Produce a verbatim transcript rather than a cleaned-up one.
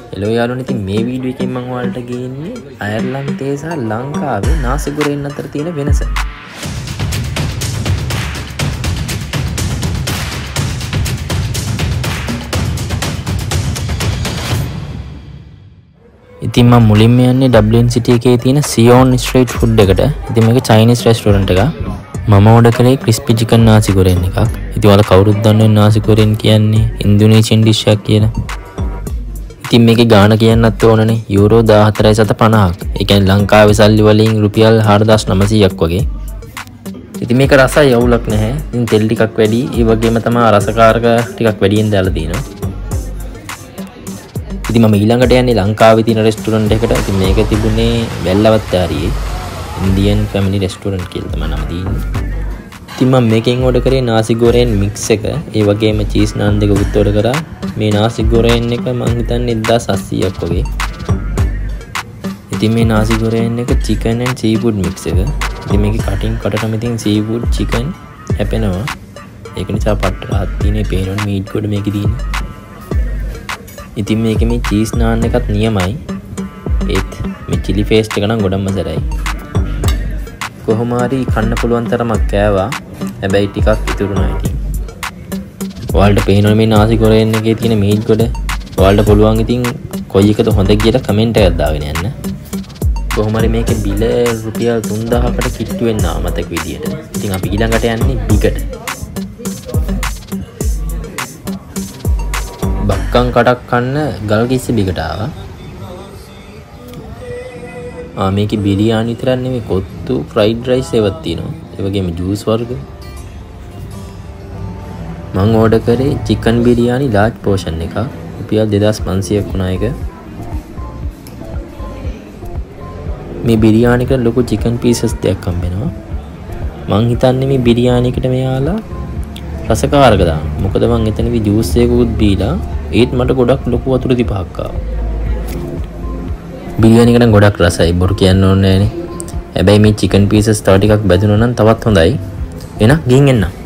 Hello යාළුවනේ, ඉතින් මේ වීඩියෝ එකෙන් මම ඔයාලට ගේන්නේ අයර්ලන්තයේ සහ ලංකාවේ නාසි ගොරේන් අතර තියෙන වෙනස. ඉතින් මම මුලින්ම යන්නේ ඩබ්ලින් සිටි එකේ තියෙන සියෝන් ස්ට්‍රීට් ෆුඩ් එකට. ඉතින් මේක චයිනීස් රෙස්ටෝරන්ට් එකක්. මම ඕඩර් කරේ ක්‍රිස්පි චිකන් නාසි ගොරේන් එකක්. ඉතින් ඔයාලා කවුරුත් දන්නවනේ නාසි ගොරේන් කියන්නේ ඉන්දුනීසියන් ඩිෂ් එකක් කියලා. ඉතින් මේකේ ගාණ කියන්නත් ඕනනේ යූරෝ දාහතරයි සත පනහක්. ඒ කියන්නේ ලංකාවේ සල්ලි වලින් රුපියල් හාරදාස් නවසීයක් වගේ. ඉතින් මේක රසයි අවුලක් නැහැ. ඉතින් තෙල් ටිකක් වැඩි. ඒ වගේම තමයි රසකාරක ටිකක් වැඩියෙන් දාලා තියෙනවා. ඉතින් මම ඊළඟට යන්නේ ලංකාවේ තියෙන රෙස්ටෝරන්ට් එකට. ඉතින් මේක තිබුණේ වැල්ලවත්තාරියේ ඉන්දියන් ෆැමිලි රෙස්ටෝරන්ට් කියලා තමයි නම තියෙන්නේ. ඉතින් මම මේකෙන් ඕඩර් කරේ නාසි ගොරේන් මික්ස් එක. ඒ වගේම චීස් නාන් දෙක උත් ඕඩර් කරා. මේ නාසි ගොරේන් එක මම හිතන්නේ එක්දාස් අස්සීයක් වගේ. ඉතින් මේ නාසි ගොරේන් එක chicken and seafood mix එක. ඉතින් මේකේ කටින් කටටම ඉතින් seafood chicken හැපෙනවා. ඒක නිසා පට්ට රහත් තියෙන්නේ පේනවනේ මීට් ගොඩ මේකේ තියෙන්නේ. ඉතින් මේකේ මේ චීස් නාන් එකත් නියමයි. ඒත් මේ chili paste එක නම් ගොඩක්ම සැරයි. කොහොම හරි කන්න පුළුවන් තරමක් කෑවා. හැබැයි ටිකක් ඉතුරුනා ඉතින්. ඔයාලට පේනවනේ මේ නාසි ගොරේන් එකේ තියෙන මීට් ගොඩ. ඔයාලට පුළුවන් ඉතින් කොයි එකද හොඳ කියලා කමෙන්ට් එකක් දාගෙන යන්න. කොහොම හරි මේකේ බිල රුපියල් තුන්දාහකට කිට්ටු වෙන්න මතක විදියට. ඉතින් අපි ඊළඟට යන්නේ බිගට. බක්කන් කටක් කන්න ගල්කිස්ස බිගට ආවා. ආ මේකේ බිරියානි විතරක් නෙමෙයි කොත්තු ෆ්‍රයිඩ් රයිස් ඒවත් තියෙනවා. ඒ වගේම ජූස් වර්ග. මම ඕඩර් කරේ චිකන් බිරියානි ලාර්ජ් පෝෂන් එකක්. රුපියල් දෙදාස් පන්සීයක් වුණා එක. මේ බිරියානි එකට ලොකු චිකන් පීසස් දෙකක් හම්බෙනවා. මං හිතන්නේ මේ බිරියානි එකට මෙයාලා රසකාරක දාන. මොකද මං එතනදී ජූස් එකකුත් බීලා ඒත් මට ගොඩක් ලොකු වතුර තිපහක් ආවා. බිරියානි එක නම් ගොඩක් රසයි. බොරු කියන්න ඕනේ නෑනේ. හැබැයි මේ චිකන් පීසස් තව ටිකක් බැදුණා නම් තවත් හොඳයි. එහෙනම් ගිහින් එන්න.